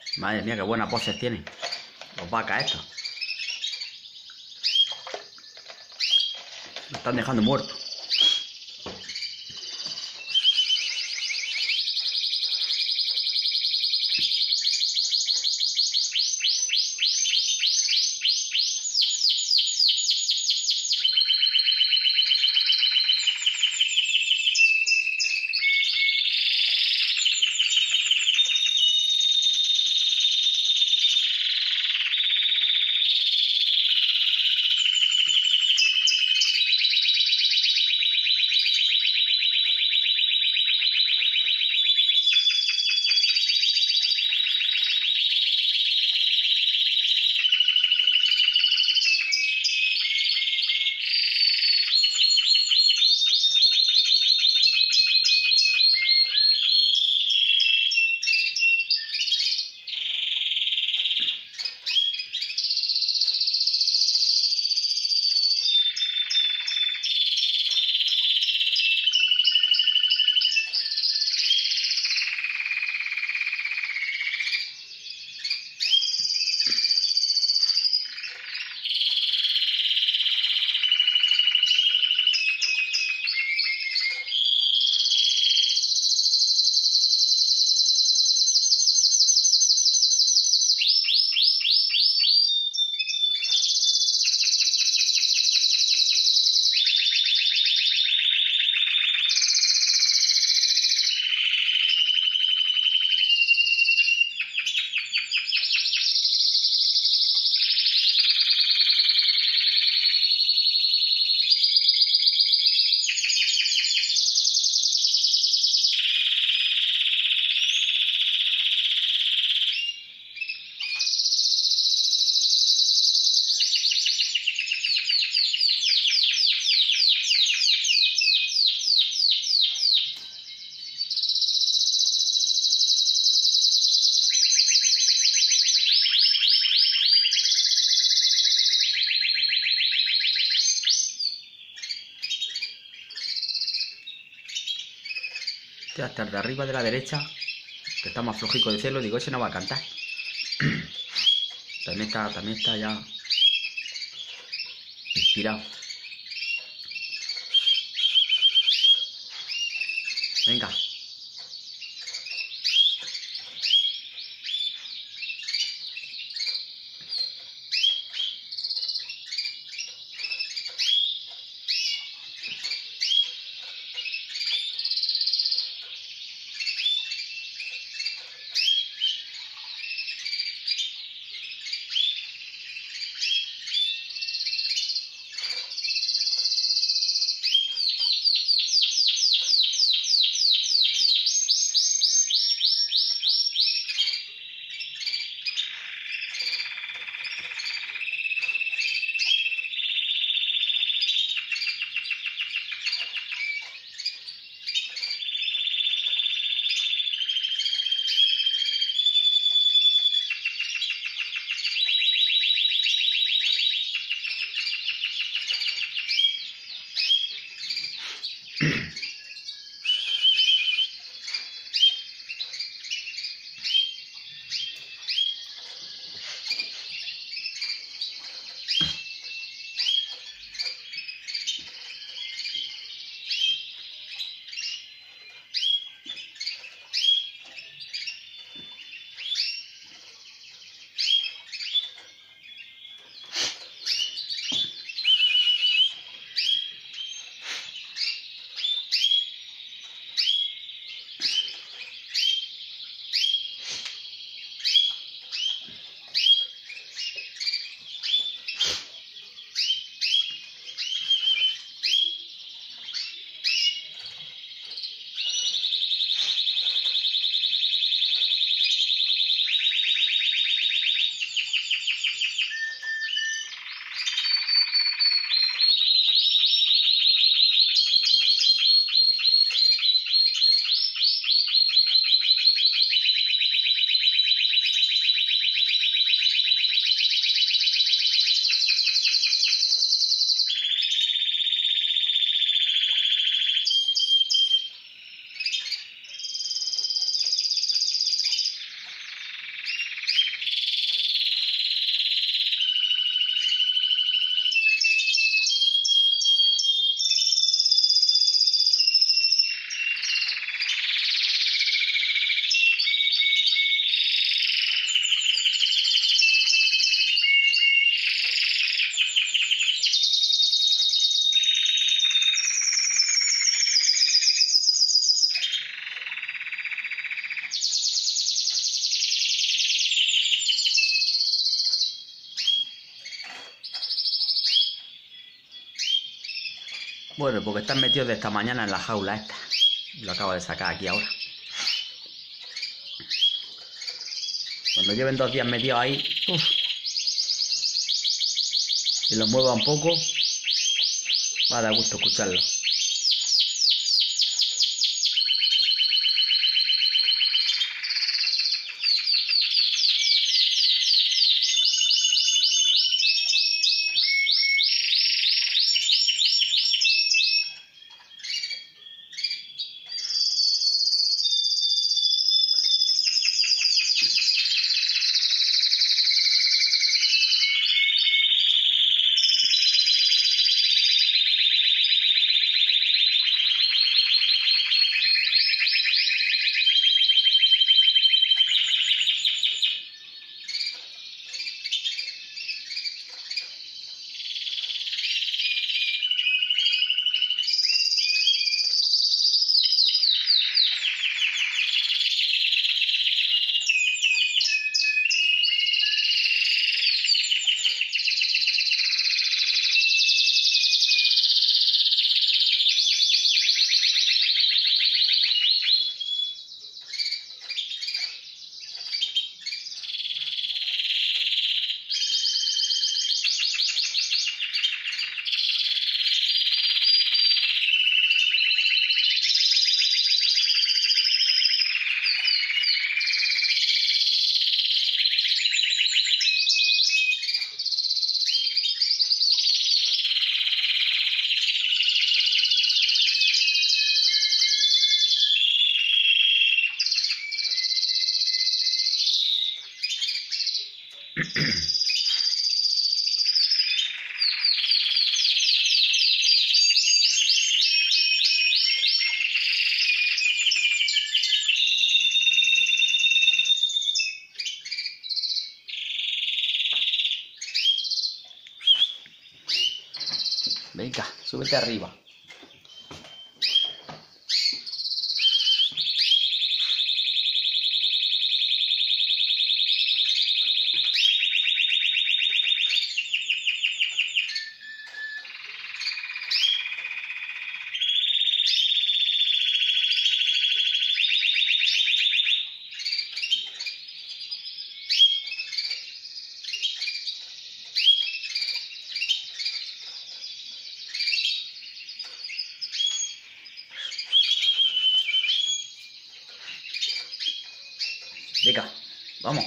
Madre mía, qué buenas poses tiene. Los vacas estos. Me están dejando muerto. Hostia, hasta el de arriba de la derecha, que está más flojico de cielo, digo, ese no va a cantar. También está ya inspirado. Venga. Bueno, porque están metidos de esta mañana en la jaula esta. Lo acabo de sacar aquí ahora. Cuando lleven 2 días metidos ahí, y los mueva un poco, va a dar gusto escucharlo. Venga, súbete arriba. Venga, vamos.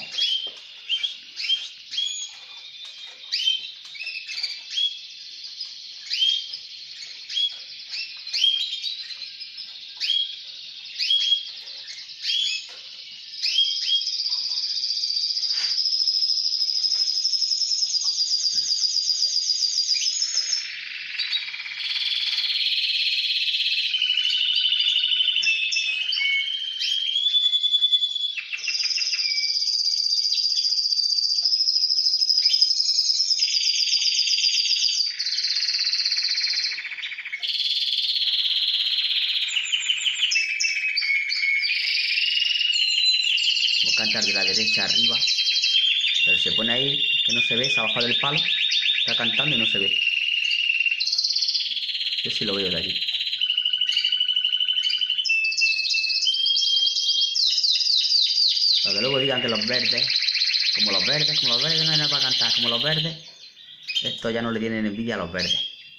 Voy a cantar de la derecha arriba, pero se pone ahí, que no se ve, se ha bajado del palo, está cantando y no se ve. Yo sí lo veo de allí. Para que luego digan que los verdes, como los verdes, no hay nada para cantar, como los verdes, esto ya no le tienen envidia a los verdes.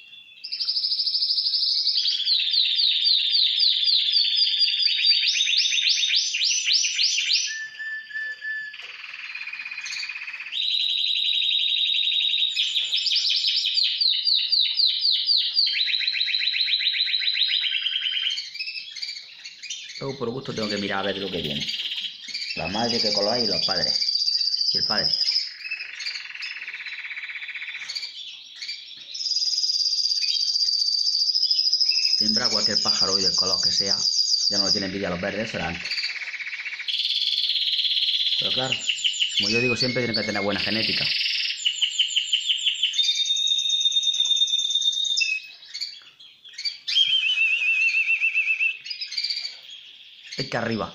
Luego por gusto tengo que mirar a ver lo que viene. La madre que color hay y los padres. Y el padre. Siembra cualquier pájaro y del color que sea. Ya no le tiene envidia a los verdes, eso era antes. Pero claro, como yo digo siempre, tienen que tener buena genética. Es que arriba.